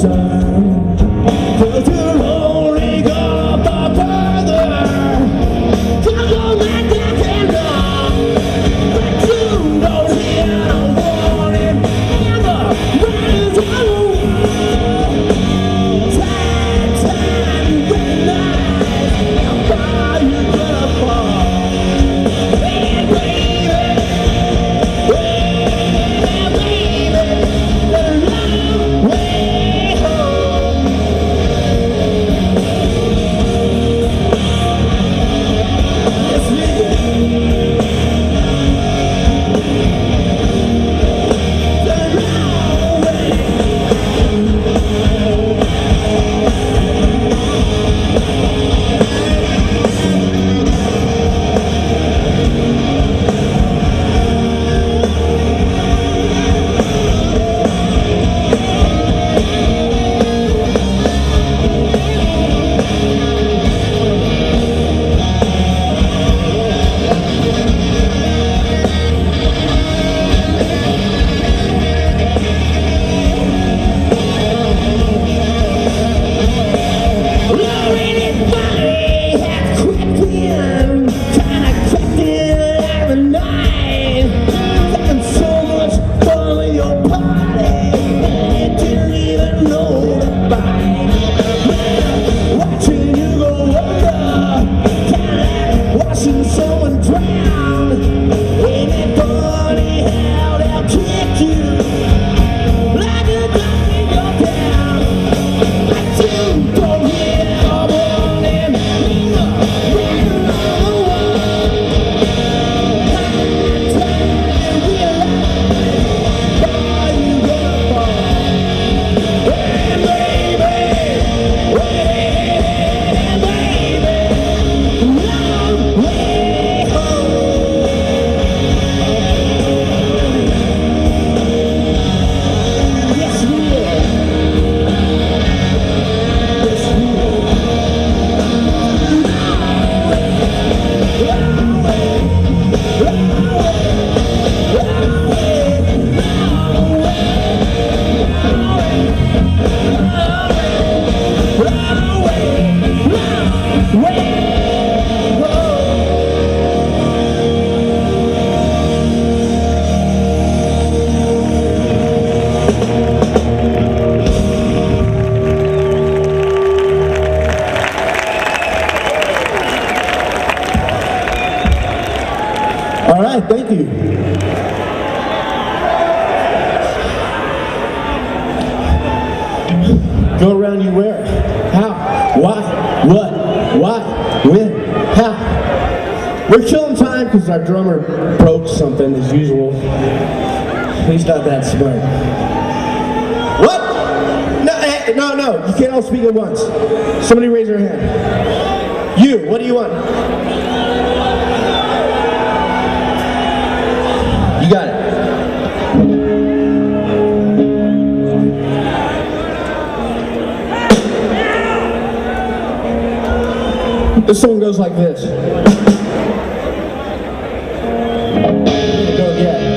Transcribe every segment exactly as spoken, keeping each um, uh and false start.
All right, thank you. Go around you where? How? Why? What? Why? When? How? We're killing time because our drummer broke something as usual. He's not that smart. What? No, eh, no, no. You can't all speak at once. Somebody raise their hand. You, what do you want? You got it. This song goes like this. Go again.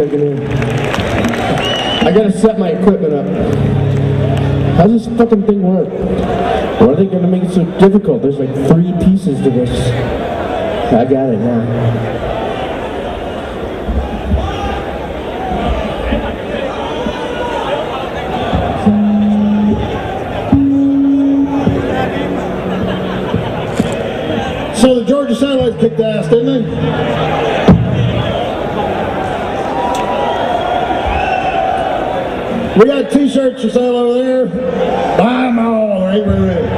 taking in. I gotta set my equipment up. How does this fucking thing work? Why are they gonna make it so difficult? There's like three pieces to this. I got it now. So the Georgia Satellites kicked ass, didn't they? We got t-shirts for sale over there. Buy them all, they ain't really ready.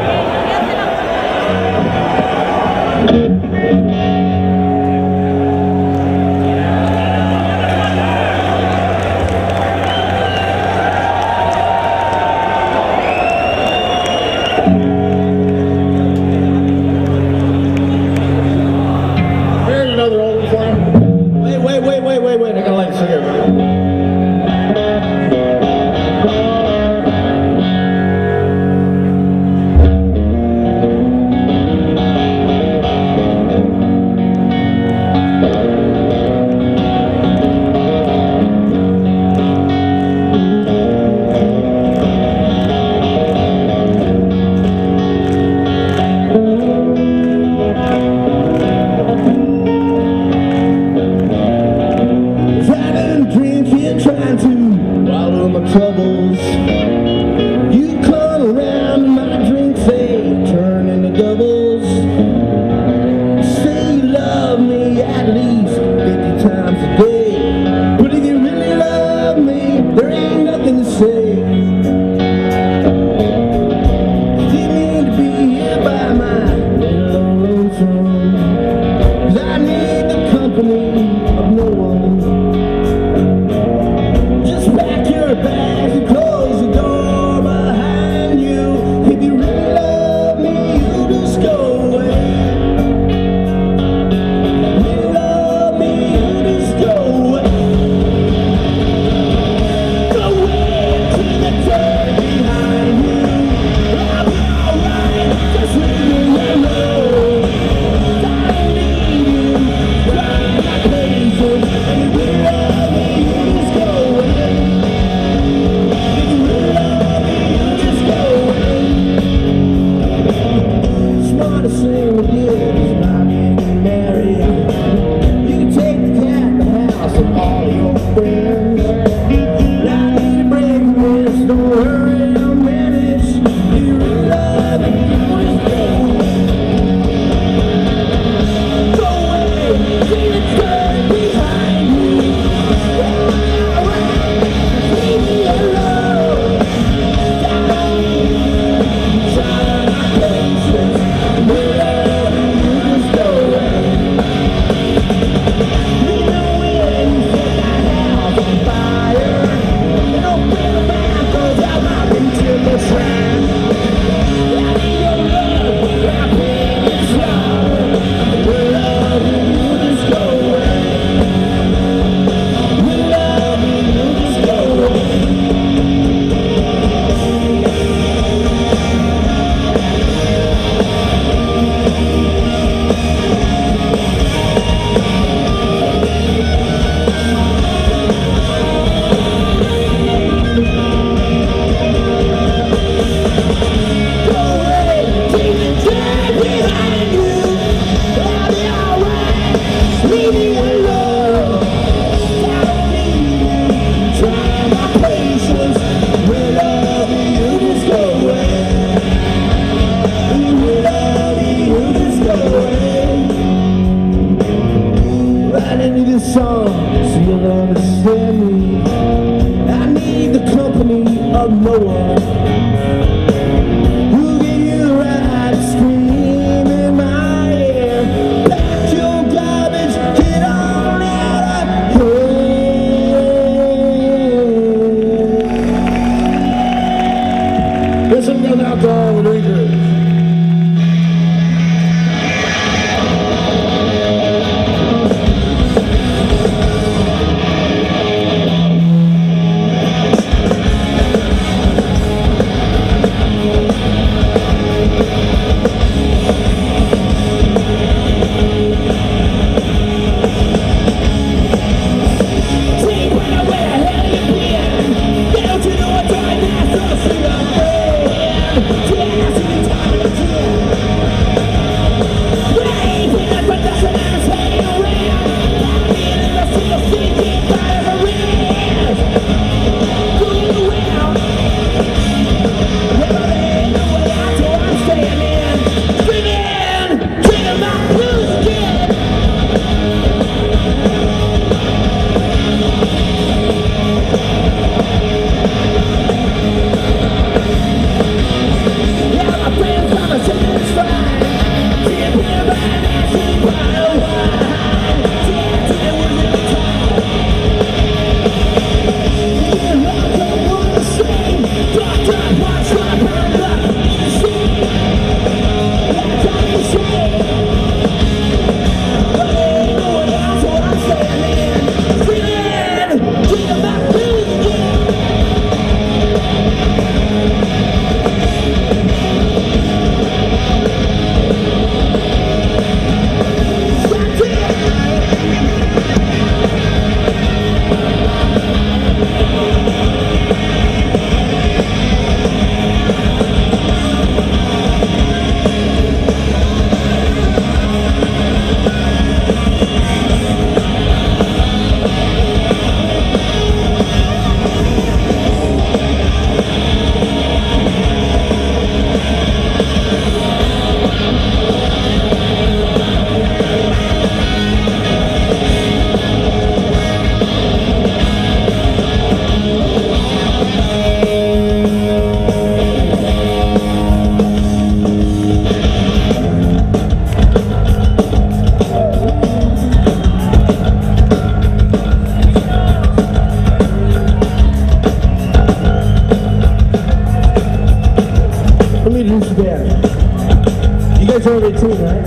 once again. You guys know the tune, right?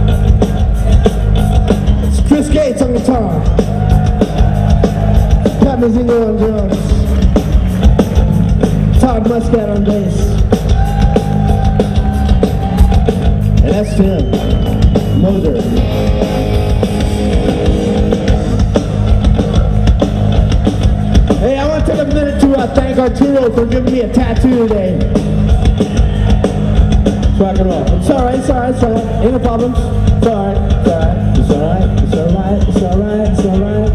It's Chris Gates on guitar. Pat Mazingo on drums. Todd Muscat on bass. And that's Tim Moser. Hey, I want to take a minute to uh, thank Arturo for giving me a tattoo today. Rock and roll. It's alright, it's alright, it's alright. Ain't no problems. It's alright, it's alright, it's alright, it's alright, it's alright, it's alright.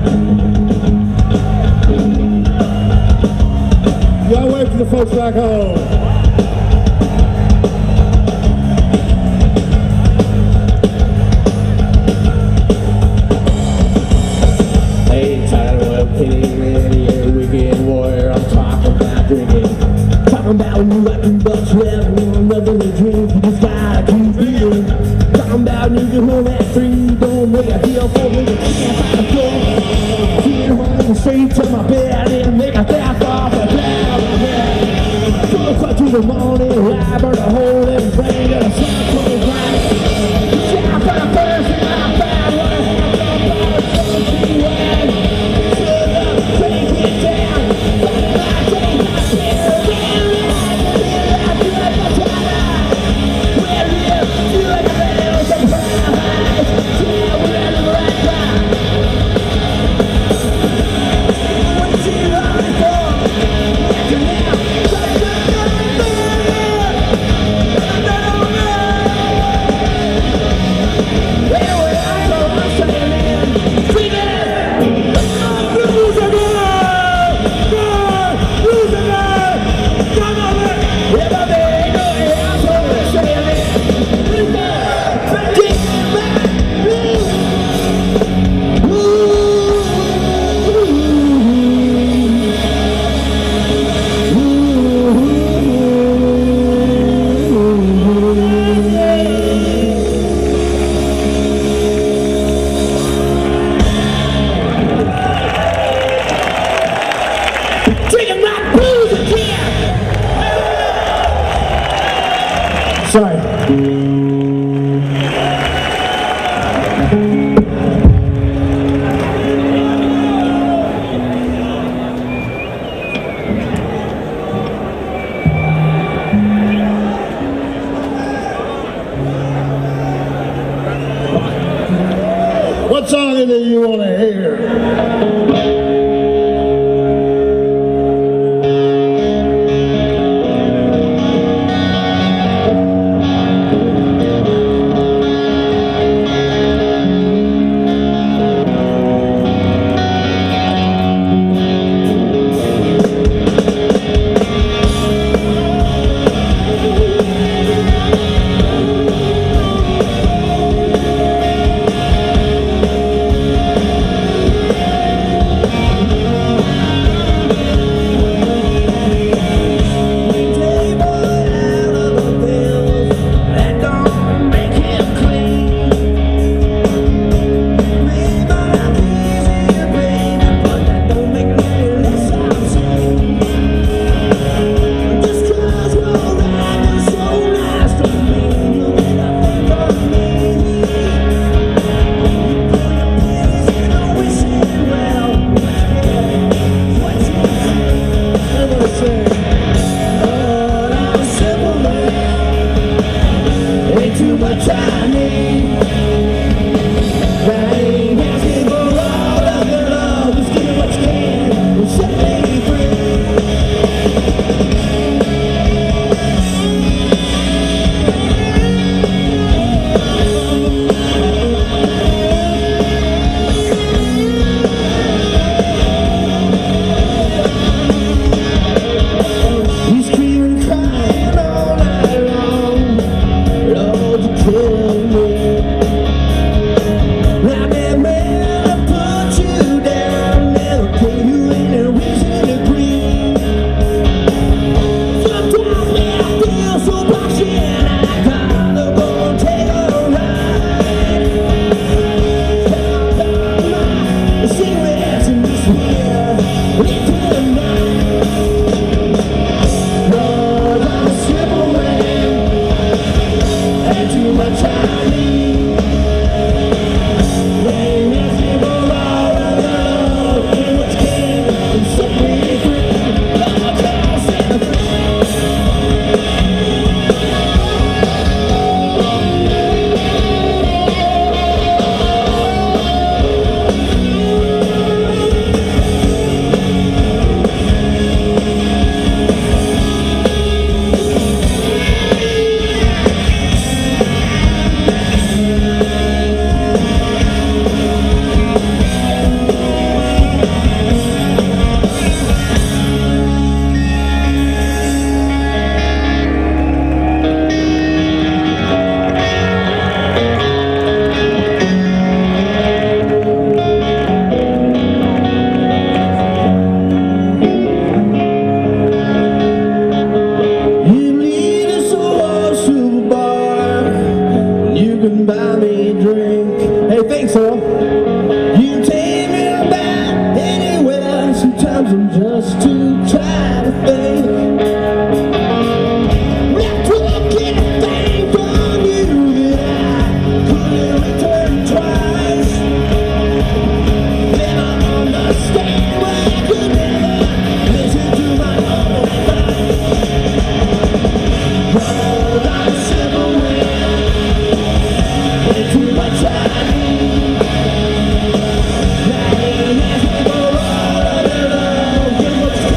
You gotta wait for the folks back home. Hey, title pity, ready, wicked warrior. I'm talking about drinking. Talking about when you rockin' bucks, well, nothing to drink. You just gotta keep beating. Talking about you get home at three, don't make a deal for me. Can't find a door. Sitting home in the streets of my bed and make a death off the bed. Go cut to the morning, I burn a hole in the brain and a sun cold grind. Shout for the first and I'm bad one. Sorry. What song is it you want to hear? can buy me a drink. Hey, thanks, Earl. You can take me about anywhere. Sometimes I'm just too tired to think. Left looking a thing from you that I couldn't return twice. Then I understand why I could never listen to my own advice. Well, I'm simple with way too much I need. That ain't asking for all of it all. Give what's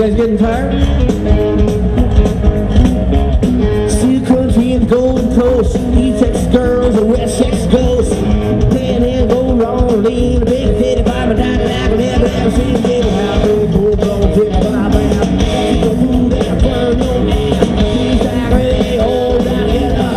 guys getting tired? Steel country and Gold Coast, East Texas girls and West Texas ghosts. Playing and going wrong, lean, a big fifty five, and down like I never ever seen a big house. Go, go, go, flip, but I bring up. Keep the food and burn your man. These like they hold down together.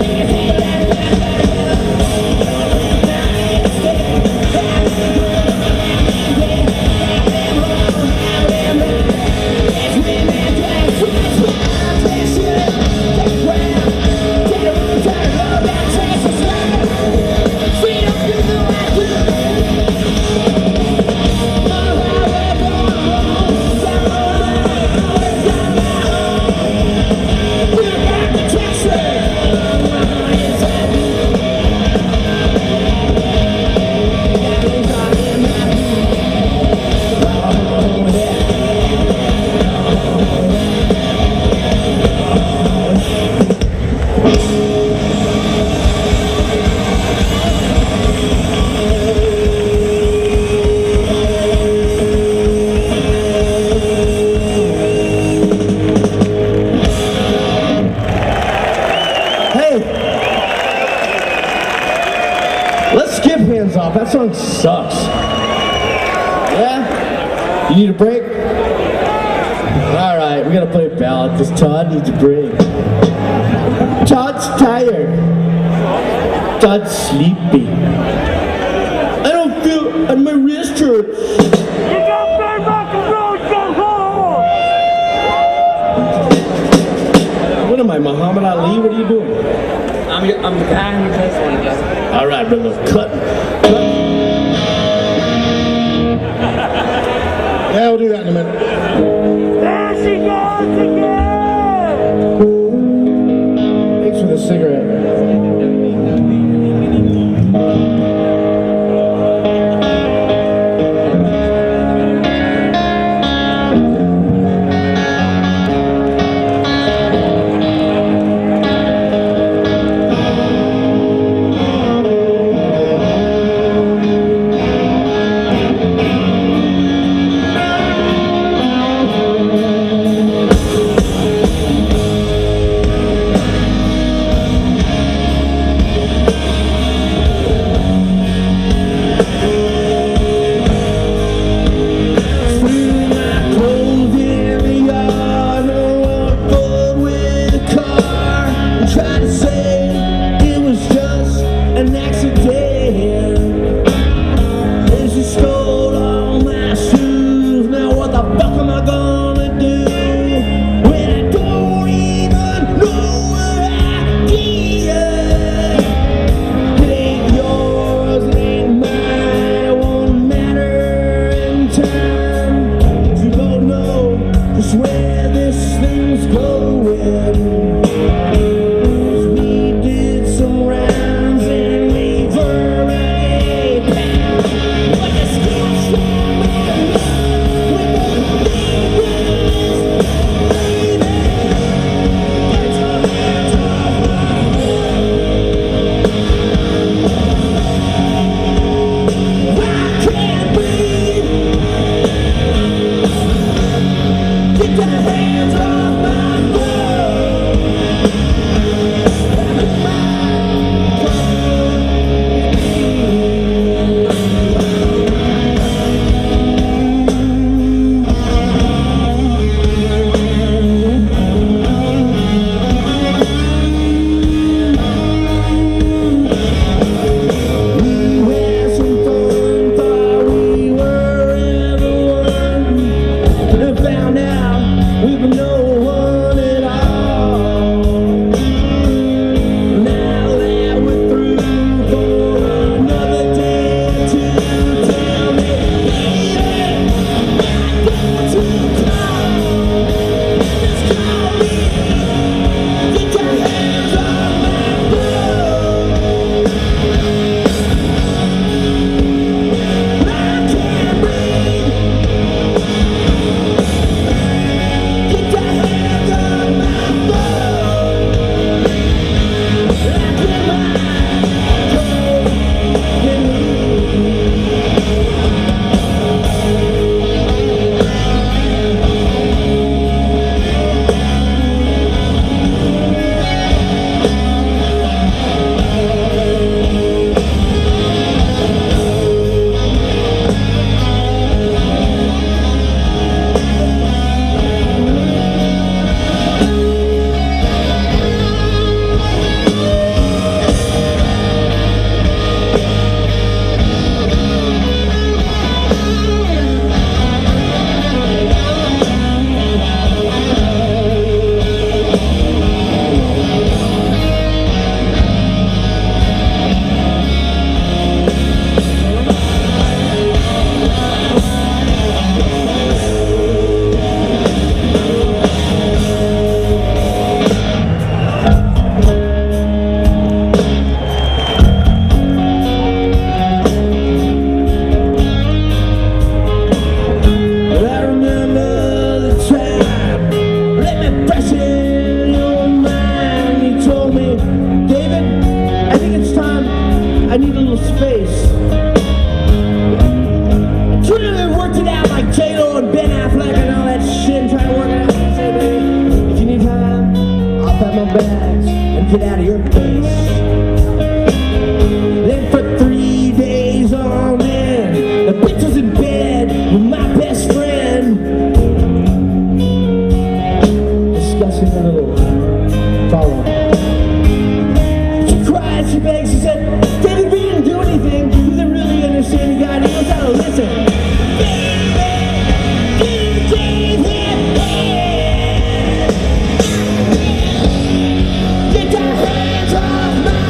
That song sucks. Yeah? You need a break? Alright, we gotta play a ballad because Todd needs a break. Todd's tired. Todd's sleepy. I don't feel, and my wrist hurts. You got play rock and roll, go home! What am I, Muhammad Ali? What are you doing? I'm, I'm the guy who does one of those. Alright, brother, cut. Yeah, we'll do that in a minute. There she goes again! Thanks for the cigarette. it out like J-Lo and Ben Affleck and all that shit and try to work it out. Say, baby, if you need time, I'll pack my bags and get out of your face. Then for three days on end, the bitch was in bed with my best friend, discussing a little follow. She cried, she begged, she said, David, we didn't do anything. You didn't really understand the guy. He knows how to listen. Get your hands off my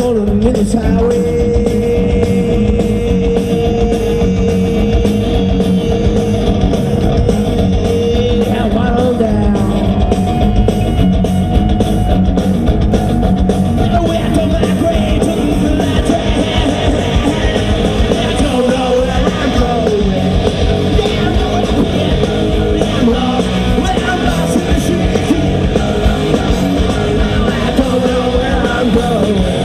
rolling in this highway. I waddle down. Away from my grave to the light train. I don't know where I'm going. Yeah, I know what I'm here. Yeah, I'm lost. Well, I'm lost in the street. I don't know where I'm going.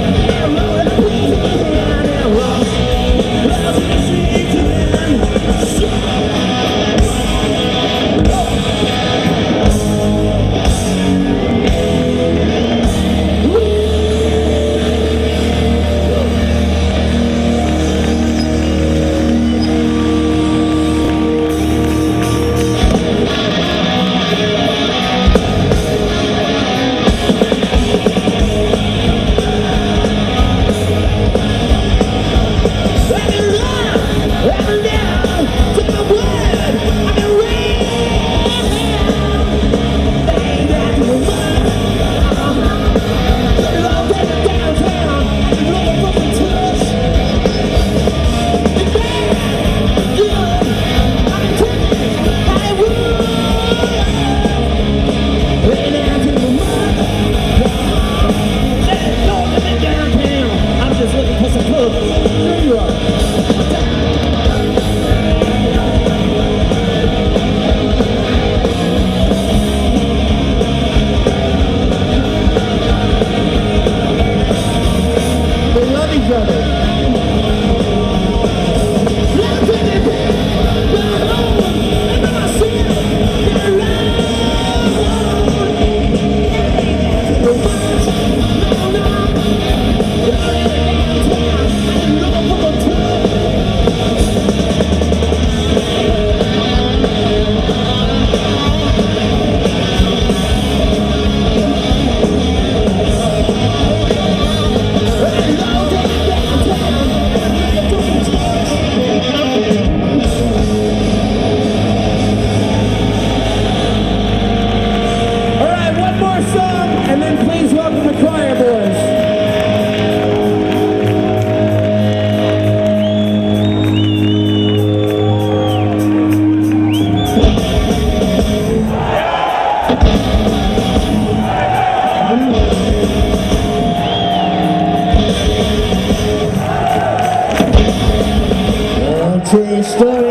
Tell you a story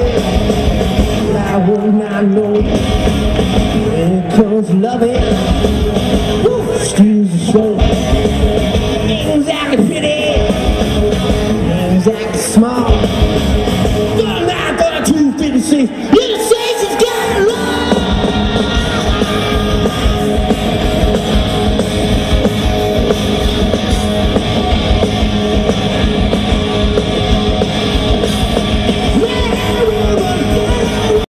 I would not know when it comes to loving. Woo, excuse the show. Things acting pretty, things acting small. thirty-nine, thirty-two, fifty-six.